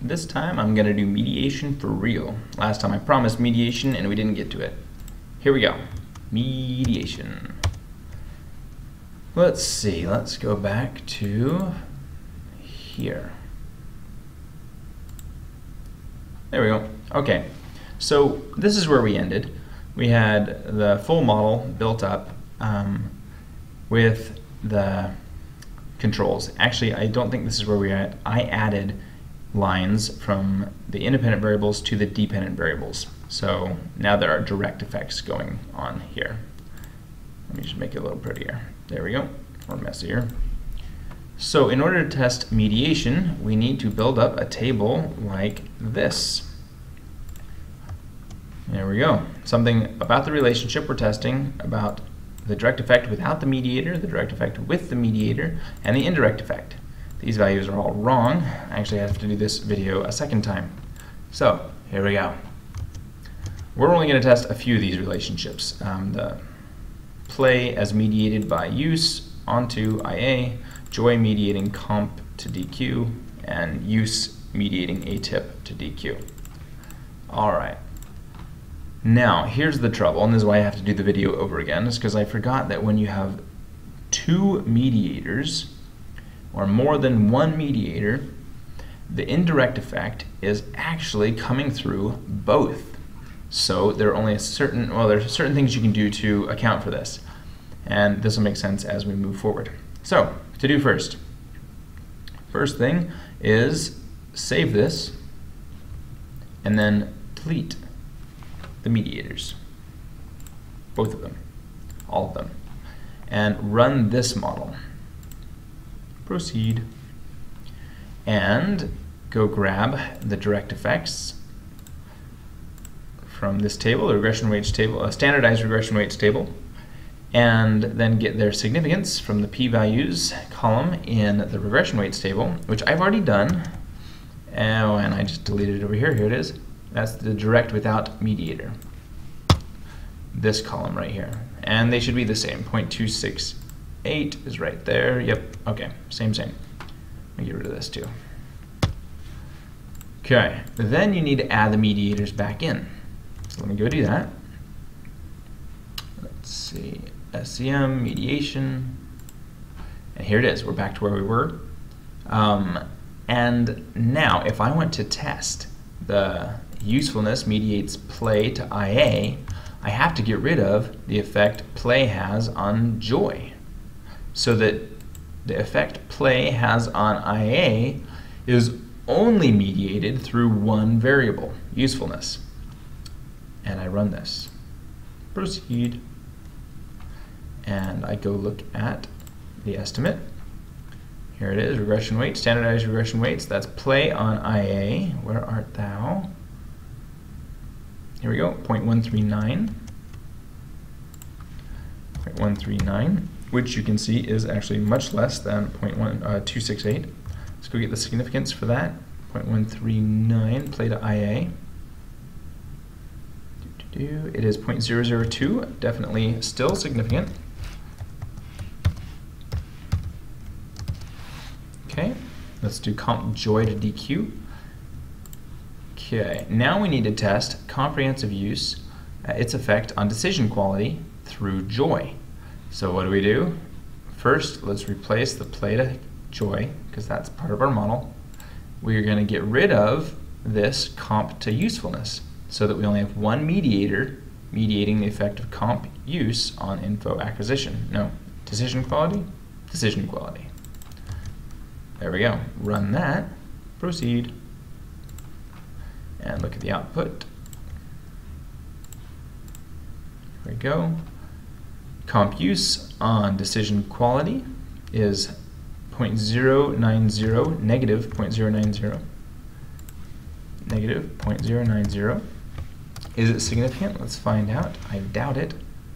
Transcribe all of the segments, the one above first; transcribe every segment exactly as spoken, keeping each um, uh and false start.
This time I'm going to do mediation for real. Last time I promised mediation and we didn't get to it. Here we go. Mediation. Let's see, let's go back to here. There we go. Okay, so this is where we ended. We had the full model built up um, with the controls. Actually, I don't think this is where we are at. I added lines from the independent variables to the dependent variables. So now there are direct effects going on here. Let me just make it a little prettier. There we go, or messier. So in order to test mediation, we need to build up a table like this. There we go. Something about the relationship we're testing, about the direct effect without the mediator, the direct effect with the mediator, and the indirect effect. These values are all wrong. I actually have to do this video a second time. So here we go. We're only going to test a few of these relationships. Um, the play as mediated by use onto I A, joy mediating comp to D Q, and use mediating A tip to D Q. All right. Now, here's the trouble, and this is why I have to do the video over again, is because I forgot that when you have two mediators, or more than one mediator, the indirect effect is actually coming through both. So there are only a certain, well, there's certain things you can do to account for this. And this will make sense as we move forward. So, to do first. First thing is save this, and then delete the mediators. Both of them, all of them. And run this model. Proceed. And go grab the direct effects from this table, the regression weights table, a standardized regression weights table, and then get their significance from the p-values column in the regression weights table, which I've already done. Oh, and I just deleted it over here. Here it is. That's the direct without mediator. This column right here. And they should be the same. zero point two six eight is right there. Yep. Okay. Same, same. Let me get rid of this too. Okay. Then you need to add the mediators back in. So let me go do that. Let's see. S E M, mediation. And here it is. We're back to where we were. Um, and now, if I want to test the usefulness mediates play to I A, I have to get rid of the effect play has on joy. So that the effect play has on I A is only mediated through one variable, usefulness. And I run this. Proceed. And I go look at the estimate. Here it is, regression weights, standardized regression weights. That's play on I A. Where art thou? Here we go, zero point one three nine. zero point one three nine, which you can see is actually much less than zero point two six eight. Let's go get the significance for that. zero point one three nine, play to I A. It is zero point zero zero two, definitely still significant. Okay, let's do comp joy to D Q. Okay, now we need to test comprehensive use, uh, its effect on decision quality through joy. So what do we do? First, let's replace the play to joy, because that's part of our model. We're going to get rid of this comp to usefulness, so that we only have one mediator mediating the effect of comp use on info acquisition. No, decision quality, decision quality. There we go. Run that. Proceed. And look at the output. Here we go. Comp use on decision quality is zero point zero nine zero, negative zero point zero nine zero. Negative zero point zero nine zero. Is it significant? Let's find out. I doubt it.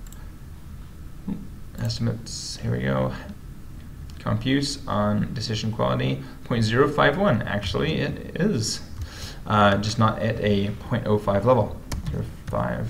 Estimates, here we go. Comp use on decision quality, zero point zero five one. Actually, it is. Uh, just not at a zero point zero five level. zero point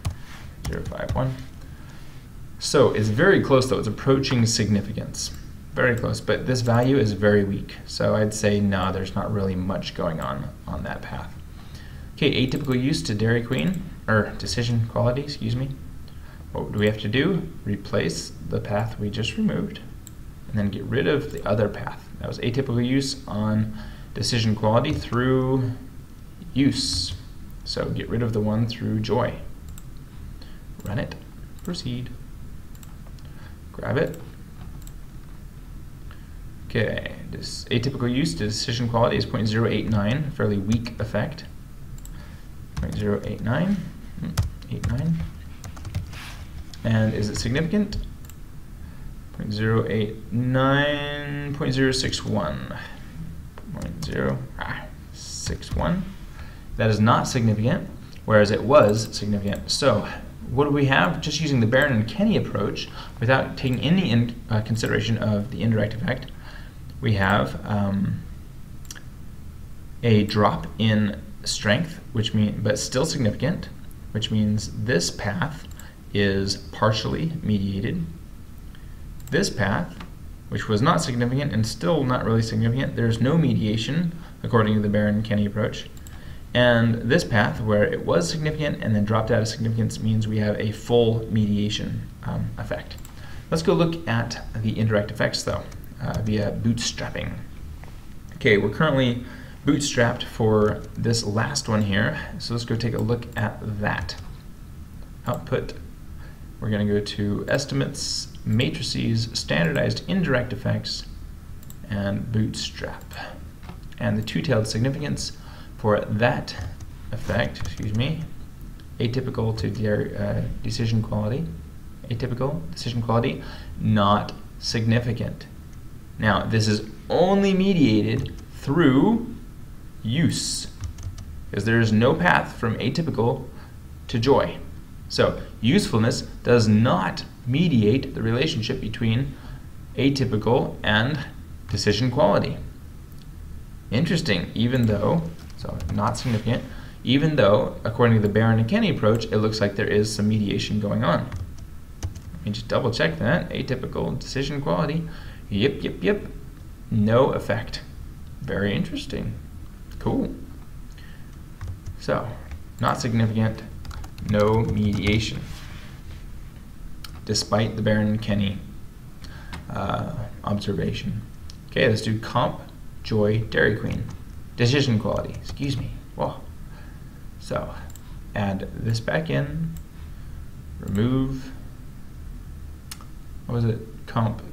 zero five one. So it's very close though. It's approaching significance. very close, but this value is very weak. So I'd say no, there's not really much going on on that path. Okay, atypical use to Dairy Queen, or decision quality, excuse me. What do we have to do? Replace the path we just removed, and then get rid of the other path. That was atypical use on decision quality through use. So get rid of the one through joy. Run it, proceed. Grab it. Okay, this atypical use to decision quality is zero point zero eight nine, fairly weak effect. zero point zero eight nine, eight nine. And is it significant? zero point zero eight nine, zero point zero six one. zero point zero six one. That is not significant, whereas it was significant. So what do we have? Just using the Barron and Kenny approach, without taking any in, uh, consideration of the indirect effect, we have um, a drop in strength, which mean, but still significant, which means this path is partially mediated. This path, which was not significant and still not really significant, there's no mediation according to the Barron and Kenny approach. And this path, where it was significant and then dropped out of significance, means we have a full mediation um, effect. Let's go look at the indirect effects, though, uh, via bootstrapping. Okay, we're currently bootstrapped for this last one here, so let's go take a look at that. Output, we're going to go to Estimates, Matrices, Standardized Indirect Effects, and Bootstrap. And the two-tailed significance for that effect, excuse me, atypical to de uh, decision quality, atypical decision quality, not significant. Now, this is only mediated through use, because there is no path from atypical to joy. So usefulness does not mediate the relationship between atypical and decision quality. Interesting, even though, so not significant, even though, according to the Barron and Kenny approach, it looks like there is some mediation going on. Let me just double check that. Atypical decision quality, yep, yep, yep, no effect. Very interesting. Cool. So, not significant, no mediation, despite the Barron and Kenny uh, observation. Okay, let's do comp, joy, Dairy Queen. Decision quality, excuse me. Whoa. So, add this back in, remove, what was it? Comp,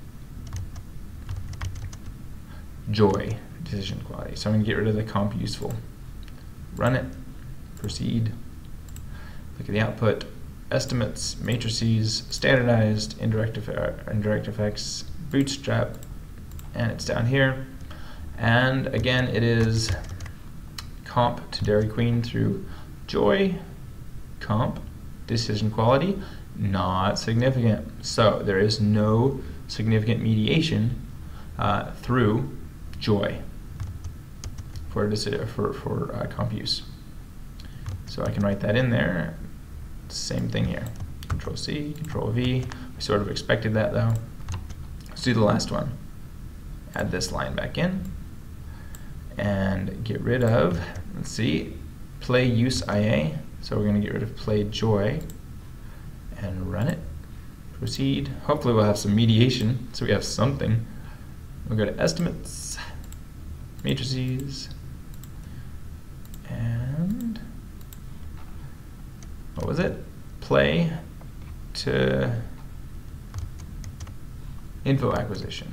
joy, decision quality. So I'm going to get rid of the comp useful. Run it, proceed. Look at the output, estimates, matrices, standardized, indirect, uh, indirect effects, bootstrap, and it's down here. And again, it is comp to Dairy Queen through joy, comp, decision quality, not significant. So there is no significant mediation uh, through joy for, for, for uh, comp use. So I can write that in there. Same thing here. Control C, Control V. We sort of expected that though. Let's do the last one. Add this line back in and get rid of, let's see, play use I A. So we're going to get rid of play joy and run it. Proceed. Hopefully we'll have some mediation so we have something. We'll go to estimates, matrices, and what was it? Play to info acquisition.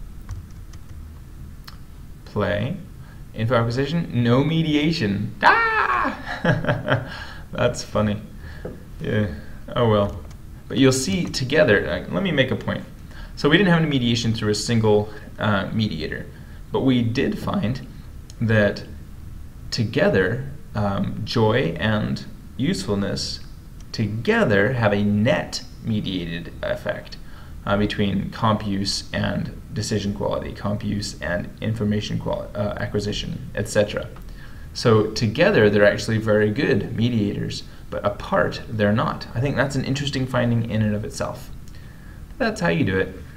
Play, info acquisition, no mediation. Ah! That's funny. Yeah, oh well. But you'll see together, uh, let me make a point. So we didn't have any mediation through a single uh, mediator, but we did find that together, um, joy and usefulness together have a net mediated effect uh, between comp use and decision quality, comp use and information quality, uh, acquisition, et cetera. So together they're actually very good mediators, but apart they're not. I think that's an interesting finding in and of itself. That's how you do it.